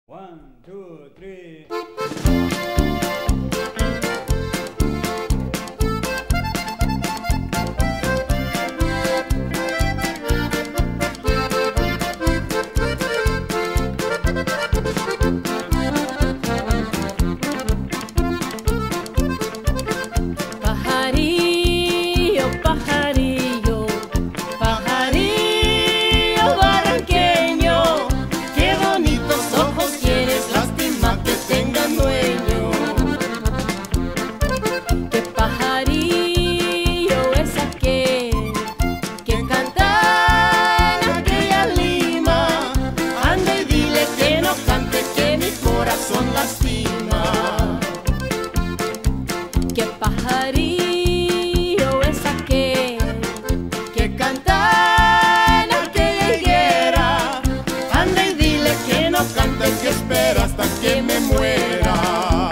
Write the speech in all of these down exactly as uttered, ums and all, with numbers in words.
One, two, three. Pajarillo, pajarillo, pajarillo barranqueño, qué bonitos ojos tienes, lástima que tengan dueño. Qué pajarillo es aquel que canta en aquella lima, anda y dile que no cante, que mi corazón lastima. Qué pajarillo es aquel que canta en aquella higuera, anda y dile que no cante, que espera hasta que me muera.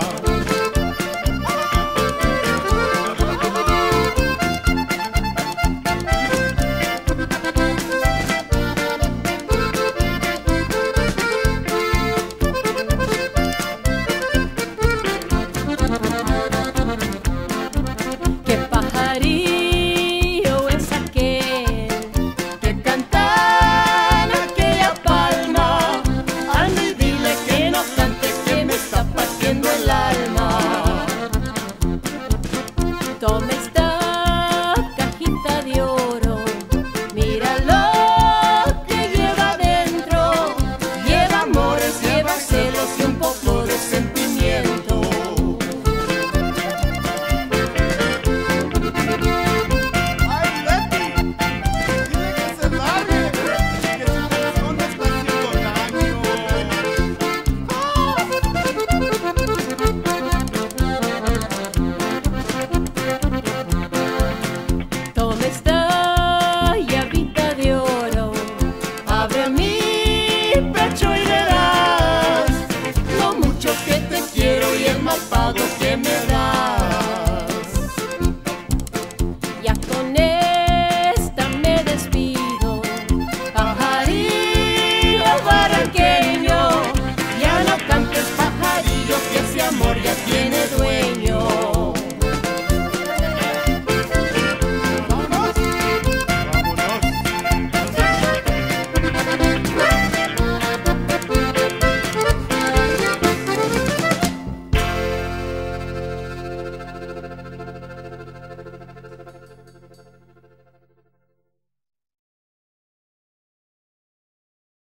Qué pajarillo es aquel que canta en aquella palma, anda y dile que no cante, que me está partiendo el alma. Toma esta cajita de oro, mira lo que lleva dentro, lleva amores, lleva celos y un poco de sentimiento. Toma esta llavita de oro, abre mi pecho y verás lo mucho que te quiero y el mal pago